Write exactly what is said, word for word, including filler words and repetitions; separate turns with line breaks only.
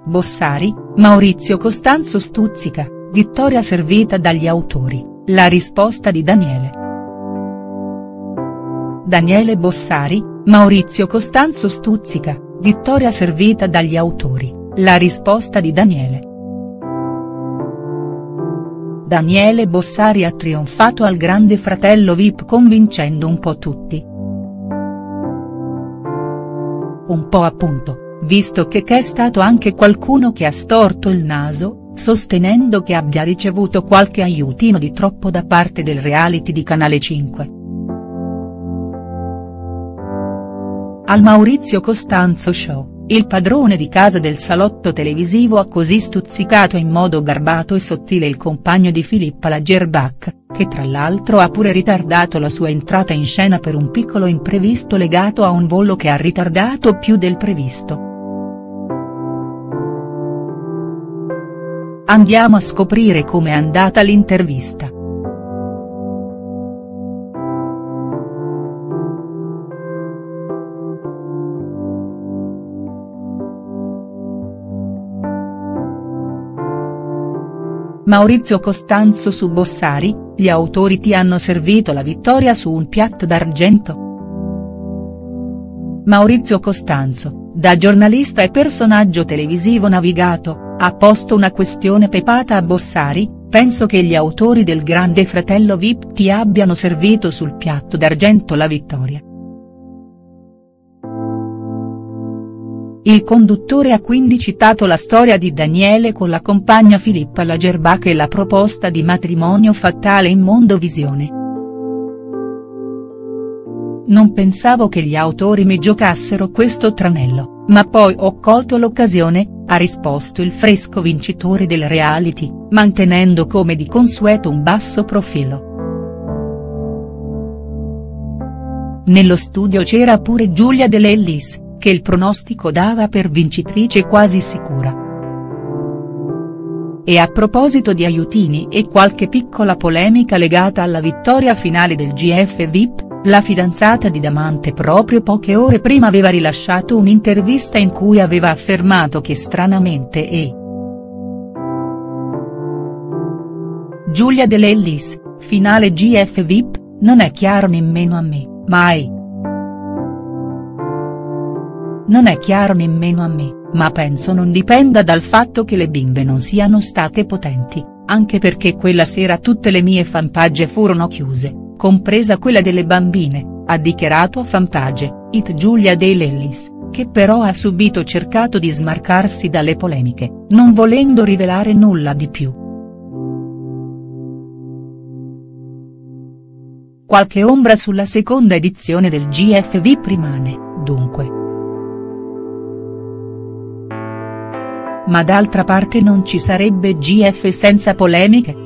Bossari, Maurizio Costanzo stuzzica, vittoria servita dagli autori, la risposta di Daniele. Daniele Bossari, Maurizio Costanzo stuzzica, vittoria servita dagli autori, la risposta di Daniele. Daniele Bossari ha trionfato al Grande Fratello V I P convincendo un po' tutti. Un po' appunto, visto che c'è stato anche qualcuno che ha storto il naso, sostenendo che abbia ricevuto qualche aiutino di troppo da parte del reality di Canale cinque. Al Maurizio Costanzo Show, il padrone di casa del salotto televisivo ha così stuzzicato in modo garbato e sottile il compagno di Filippa Lagerbach, che tra l'altro ha pure ritardato la sua entrata in scena per un piccolo imprevisto legato a un volo che ha ritardato più del previsto. Andiamo a scoprire com'è andata l'intervista. Maurizio Costanzo su Bossari, gli autori ti hanno servito la vittoria su un piatto d'argento? Maurizio Costanzo, da giornalista e personaggio televisivo navigato, ha posto una questione pepata a Bossari: penso che gli autori del Grande Fratello V I P ti abbiano servito sul piatto d'argento la vittoria. Il conduttore ha quindi citato la storia di Daniele con la compagna Filippa Lagerbach e la proposta di matrimonio fatale in Mondovisione. Non pensavo che gli autori mi giocassero questo tranello, ma poi ho colto l'occasione, ha risposto il fresco vincitore del reality, mantenendo come di consueto un basso profilo. Nello studio c'era pure Giulia De Lellis, che il pronostico dava per vincitrice quasi sicura. E a proposito di aiutini e qualche piccola polemica legata alla vittoria finale del G F V I P, la fidanzata di Damante proprio poche ore prima aveva rilasciato un'intervista in cui aveva affermato che stranamente e. Giulia De Lellis, finale G F V I P, non è chiaro nemmeno a me, mai. Non è chiaro nemmeno a me, ma penso non dipenda dal fatto che le bimbe non siano state potenti, anche perché quella sera tutte le mie fanpage furono chiuse, compresa quella delle bambine, ha dichiarato a Fanpage It Giulia De Lellis, che però ha subito cercato di smarcarsi dalle polemiche, non volendo rivelare nulla di più. Qualche ombra sulla seconda edizione del G F V I P rimane, dunque. Ma d'altra parte non ci sarebbe G F senza polemiche?